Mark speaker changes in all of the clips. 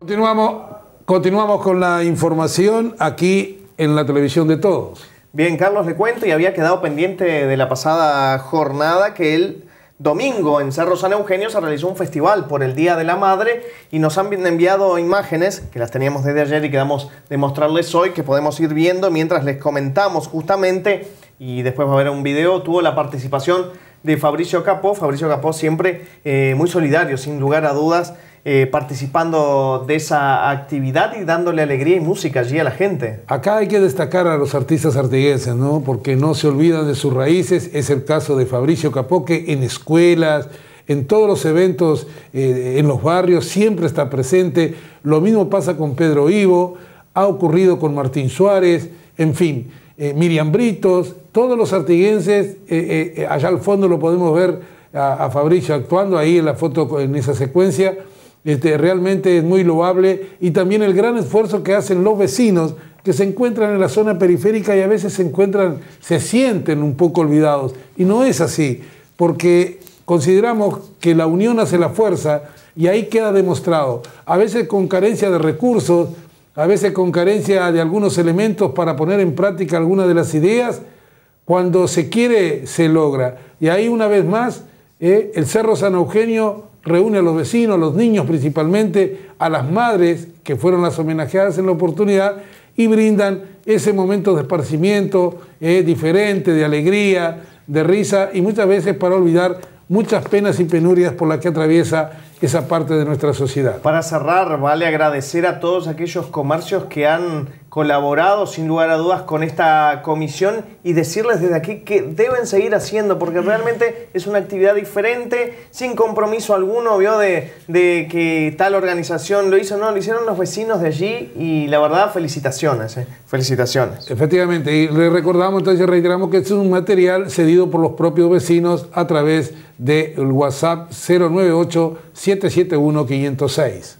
Speaker 1: Continuamos con la información aquí en la televisión de todos.
Speaker 2: Bien, Carlos, le cuento, y había quedado pendiente de la pasada jornada que el domingo en Cerro San Eugenio se realizó un festival por el Día de la Madre y nos han enviado imágenes que las teníamos desde ayer y quedamos de mostrarles hoy, que podemos ir viendo mientras les comentamos justamente, y después va a haber un video. Tuvo la participación de Fabricio Capó. Fabricio Capó siempre muy solidario, sin lugar a dudas, participando de esa actividad y dándole alegría y música allí a la gente.
Speaker 1: Acá hay que destacar a los artistas artiguenses, ¿no? Porque no se olvidan de sus raíces. Es el caso de Fabricio Capó, que en escuelas, en todos los eventos, en los barrios, siempre está presente. Lo mismo pasa con Pedro Ivo, ha ocurrido con Martín Suárez, en fin, Miriam Britos, todos los artiguenses. Allá al fondo lo podemos ver a Fabricio actuando ahí en la foto, en esa secuencia. Realmente es muy loable, y también el gran esfuerzo que hacen los vecinos que se encuentran en la zona periférica y a veces se sienten un poco olvidados. Y no es así, porque consideramos que la unión hace la fuerza, y ahí queda demostrado. A veces con carencia de recursos, a veces con carencia de algunos elementos para poner en práctica algunas de las ideas. Cuando se quiere, se logra. Y ahí, una vez más, el Cerro San Eugenio reúne a los vecinos, a los niños principalmente, a las madres que fueron las homenajeadas en la oportunidad, y brindan ese momento de esparcimiento diferente, de alegría, de risa, y muchas veces para olvidar muchas penas y penurias por las que atraviesa esa parte de nuestra sociedad.
Speaker 2: Para cerrar, vale agradecer a todos aquellos comercios que han colaborado sin lugar a dudas con esta comisión, y decirles desde aquí que deben seguir haciendo, porque realmente es una actividad diferente, sin compromiso alguno, vio, de que tal organización lo hizo. No, lo hicieron los vecinos de allí, y la verdad, felicitaciones, felicitaciones.
Speaker 1: Efectivamente, y le recordamos, entonces reiteramos que este es un material cedido por los propios vecinos a través del WhatsApp 098-771-506.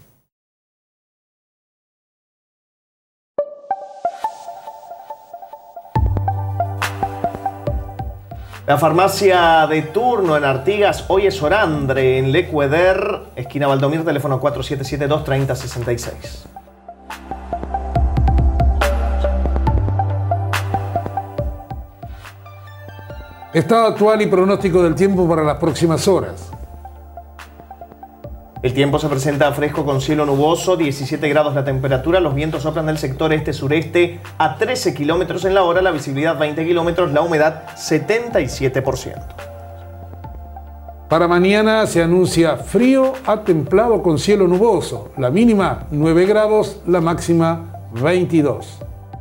Speaker 2: La farmacia de turno en Artigas hoy es Orandre, en Lecueder, esquina Valdomir, teléfono 4772-3066.
Speaker 1: Estado actual y pronóstico del tiempo para las próximas horas.
Speaker 2: El tiempo se presenta fresco con cielo nuboso, 17 grados la temperatura, los vientos soplan del sector este-sureste a 13 kilómetros en la hora, la visibilidad 20 kilómetros, la humedad 77%.
Speaker 1: Para mañana se anuncia frío a templado con cielo nuboso, la mínima 9 grados, la máxima 22.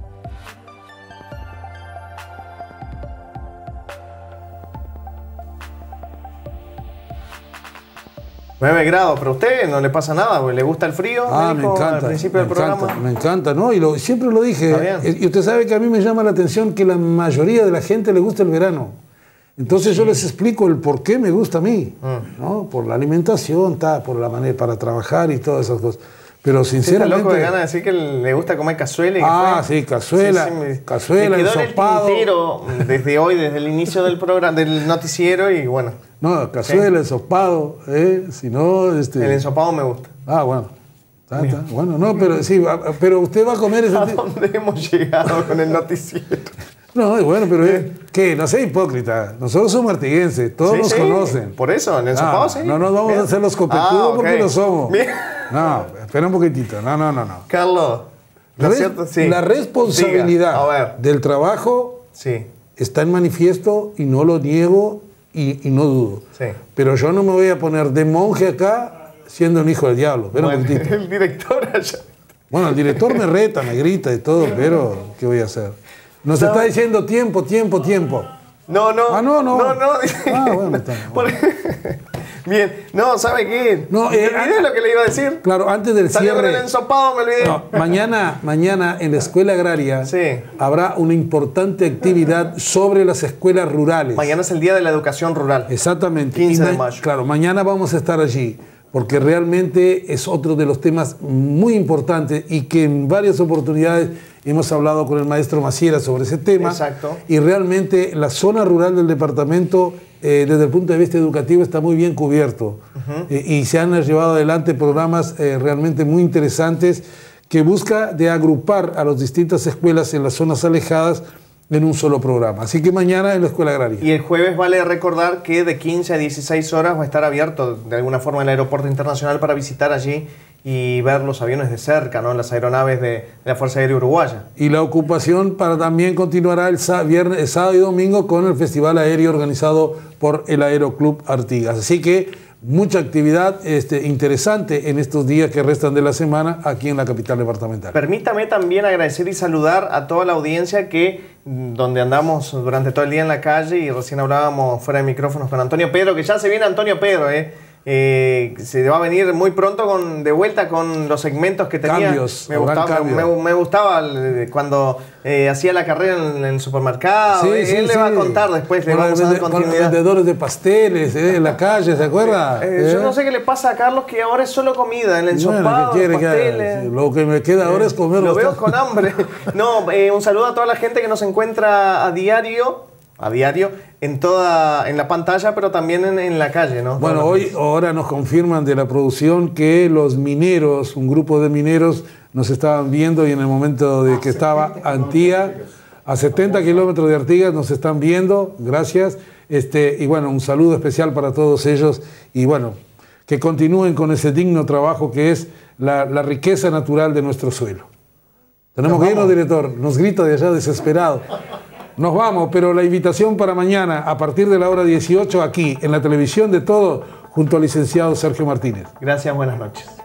Speaker 2: $9 grados, pero a usted no le pasa nada, porque le gusta el frío.
Speaker 1: Me encanta.
Speaker 2: Al principio del programa.
Speaker 1: Me encanta, ¿no? Y siempre lo dije. Y usted sabe que a mí me llama la atención que la mayoría de la gente le gusta el verano. Entonces yo les explico el por qué me gusta a mí, ¿no? Por la alimentación, por la manera para trabajar y todas esas cosas. Pero sinceramente...
Speaker 2: Está loco de ganas de decir que le gusta comer cazuela.
Speaker 1: Sí, cazuela, cazuela,
Speaker 2: me quedó
Speaker 1: ensopado.
Speaker 2: En el tintero desde hoy, desde el inicio del programa, del noticiero, y bueno.
Speaker 1: No, cazuela, ensopado, si no...
Speaker 2: El ensopado me gusta.
Speaker 1: Bueno. Bueno, no, pero sí, pero usted va a comer ese...
Speaker 2: ¿A dónde hemos llegado con el noticiero?
Speaker 1: No, bueno, pero ¿qué? No sea hipócrita. Nosotros somos artiguenses, todos nos conocen.
Speaker 2: Por eso, en el ensopado sí.
Speaker 1: No nos vamos a hacer los copetudos porque lo somos.
Speaker 2: Bien.
Speaker 1: No, espera un poquitito. No.
Speaker 2: Carlos,
Speaker 1: la responsabilidad del trabajo está en manifiesto, y no lo niego y no dudo.
Speaker 2: Sí.
Speaker 1: Pero yo no me voy a poner de monje acá siendo un hijo del diablo. Espera un poquitito.
Speaker 2: El director allá.
Speaker 1: Bueno, el director me reta, me grita y todo, pero ¿qué voy a hacer? Nos está diciendo tiempo.
Speaker 2: No.
Speaker 1: No.
Speaker 2: Bueno,
Speaker 1: está
Speaker 2: bueno. Bien, no, ¿sabe qué?
Speaker 1: No,
Speaker 2: ¿Me olvidé lo que le iba a decir?
Speaker 1: Claro, antes del
Speaker 2: Salió
Speaker 1: cierre...
Speaker 2: con el ensopado, me olvidé.
Speaker 1: No, mañana en la escuela agraria habrá una importante actividad sobre las escuelas rurales.
Speaker 2: Mañana es el Día de la Educación Rural.
Speaker 1: Exactamente.
Speaker 2: 15 de mayo.
Speaker 1: Claro, mañana vamos a estar allí, porque realmente es otro de los temas muy importantes, y que en varias oportunidades hemos hablado con el maestro Maciera sobre ese tema.
Speaker 2: Exacto.
Speaker 1: Y realmente la zona rural del departamento desde el punto de vista educativo está muy bien cubierto. Y se han llevado adelante programas realmente muy interesantes que busca de agrupar a las distintas escuelas en las zonas alejadas en un solo programa. Así que mañana en la Escuela Agraria.
Speaker 2: Y el jueves vale recordar que de 15 a 16 horas va a estar abierto de alguna forma el aeropuerto internacional para visitar allí y ver los aviones de cerca, ¿no? Las aeronaves de la Fuerza Aérea Uruguaya.
Speaker 1: Y la ocupación también continuará el sábado y domingo con el Festival Aéreo organizado por el Aeroclub Artigas. Así que mucha actividad interesante en estos días que restan de la semana aquí en la capital departamental.
Speaker 2: Permítame también agradecer y saludar a toda la audiencia donde andamos durante todo el día en la calle y recién hablábamos fuera de micrófonos con Antonio Pedro, que ya se viene Antonio Pedro, se va a venir muy pronto de vuelta con los segmentos que tenía.
Speaker 1: Cambios,
Speaker 2: me gustaba cuando hacía la carrera en el supermercado. Él le va a contar después, le vamos a dar continuidad.
Speaker 1: Con los vendedores de pasteles en la calle, ¿se acuerda?
Speaker 2: Yo no sé qué le pasa a Carlos, que ahora es solo comida, el ensopado,
Speaker 1: bueno,
Speaker 2: pasteles.
Speaker 1: Lo que me queda ahora es comer.
Speaker 2: Lo veo con hambre. No, un saludo a toda la gente que nos encuentra a diario en la pantalla, pero también en la calle, ¿no?
Speaker 1: Bueno, ahora nos confirman de la producción que los mineros, un grupo de mineros, nos estaban viendo y en el momento de que estaba Antía, a 70 kilómetros de Artigas, nos están viendo, gracias. Y bueno, un saludo especial para todos ellos y bueno, que continúen con ese digno trabajo que es la riqueza natural de nuestro suelo. Tenemos que irnos, director, nos grita de allá desesperado. Nos vamos, pero la invitación para mañana, a partir de la hora 18, aquí, en la televisión de todo, junto al licenciado Sergio Martínez.
Speaker 2: Gracias, buenas noches.